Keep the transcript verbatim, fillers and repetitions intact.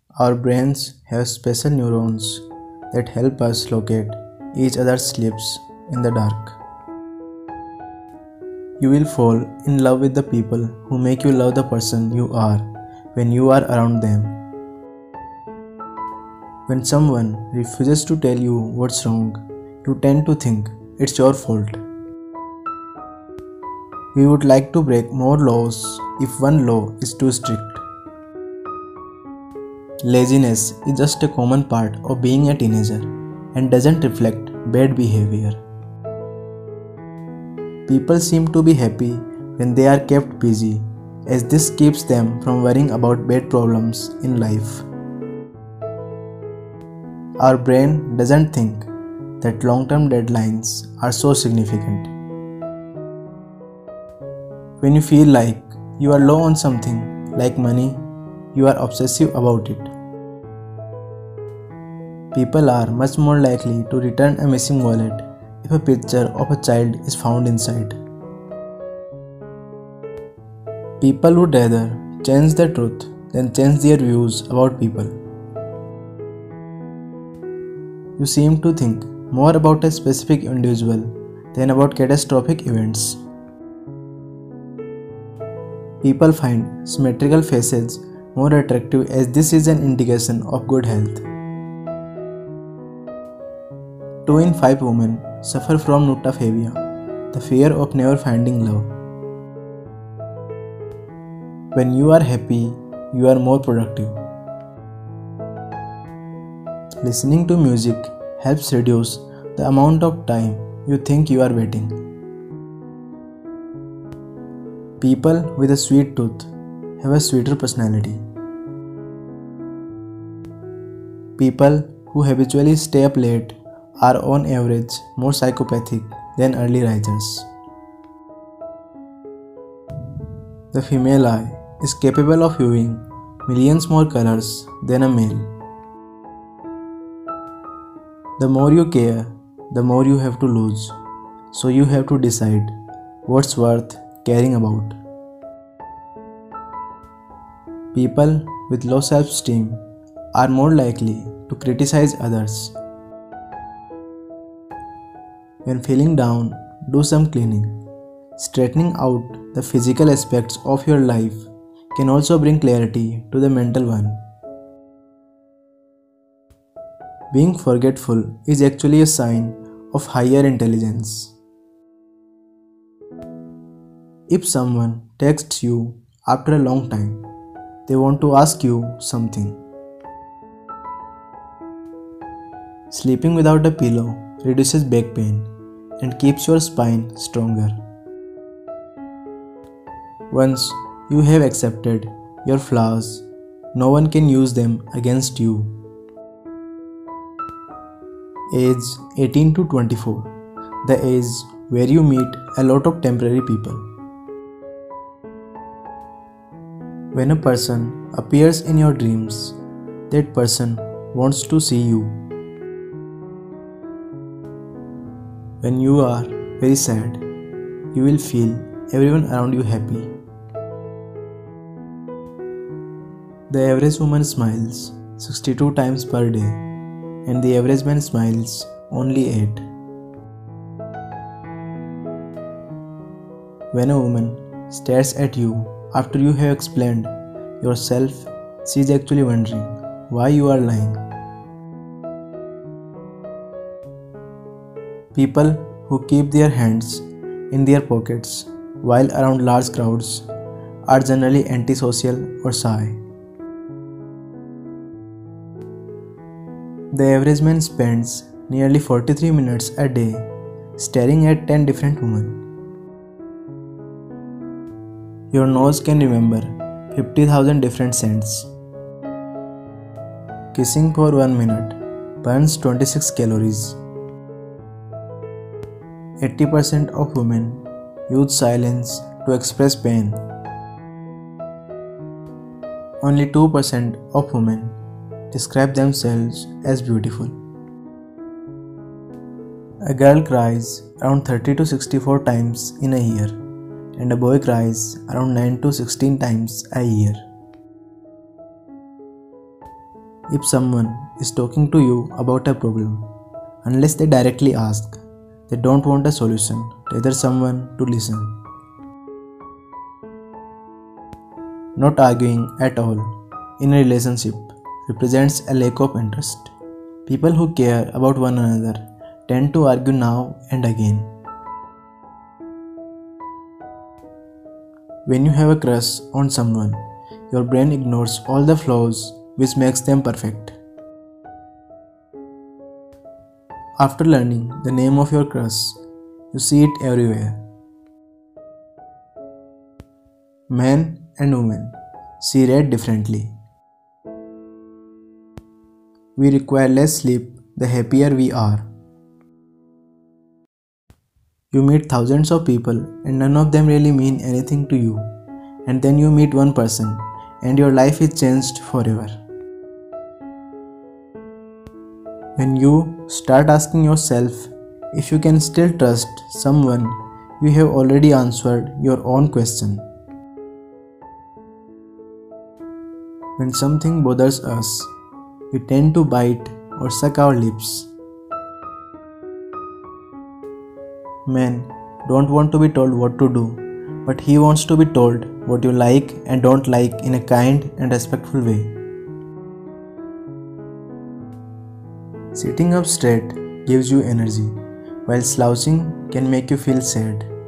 Our brains have special neurons that help us locate each other's lips in the dark. You will fall in love with the people who make you love the person you are when you are around them. When someone refuses to tell you what's wrong, you tend to think it's your fault. We would like to break more laws if one law is too strict. Laziness is just a common part of being a teenager and doesn't reflect bad behavior. People seem to be happy when they are kept busy, as this keeps them from worrying about bad problems in life. Our brain doesn't think that long-term deadlines are so significant. When you feel like you are low on something, like money, you are obsessive about it. People are much more likely to return a missing wallet if a picture of a child is found inside. People would rather change the truth than change their views about people. You seem to think more about a specific individual than about catastrophic events. People find symmetrical faces more attractive, as this is an indication of good health. Two in five women suffer from notophobia, the fear of never finding love. When you are happy, you are more productive. Listening to music helps reduce the amount of time you think you are waiting. People with a sweet tooth have a sweeter personality. People who habitually stay up late are on average more psychopathic than early risers. The female eye is capable of viewing millions more colors than a male. The more you care, the more you have to lose, so you have to decide what's worth caring about. People with low self-esteem are more likely to criticize others. When feeling down, do some cleaning. Straightening out the physical aspects of your life can also bring clarity to the mental one. Being forgetful is actually a sign of higher intelligence. If someone texts you after a long time, they want to ask you something. Sleeping without a pillow reduces back pain and keeps your spine stronger. Once you have accepted your flaws, no one can use them against you. Age eighteen to twenty-four, the age where you meet a lot of temporary people. When a person appears in your dreams, that person wants to see you. When you are very sad, you will feel everyone around you happy. The average woman smiles sixty-two times per day, and the average man smiles only eight. When a woman stares at you after you have explained yourself, she is actually wondering why you are lying. People who keep their hands in their pockets while around large crowds are generally antisocial or shy. The average man spends nearly forty-three minutes a day staring at ten different women. Your nose can remember fifty thousand different scents. Kissing for one minute burns twenty-six calories. eighty percent of women use silence to express pain. Only two percent of women describe themselves as beautiful. A girl cries around thirty to sixty-four times in a year, and a boy cries around nine to sixteen times a year. if someone is talking to you about a problem, unless they directly ask. They don't want a solution, rather someone to listen. Not arguing at all in a relationship represents a lack of interest. People who care about one another tend to argue now and again. When you have a crush on someone, your brain ignores all the flaws which makes them perfect. After learning the name of your crush, you see it everywhere. Men and women see red differently. We require less sleep the happier we are. You meet thousands of people and none of them really mean anything to you. And then you meet one person and your life is changed forever. When you start asking yourself if you can still trust someone, you have already answered your own question. When something bothers us, we tend to bite or suck our lips. Men don't want to be told what to do, but he wants to be told what you like and don't like in a kind and respectful way. Sitting up straight gives you energy, while slouching can make you feel sad.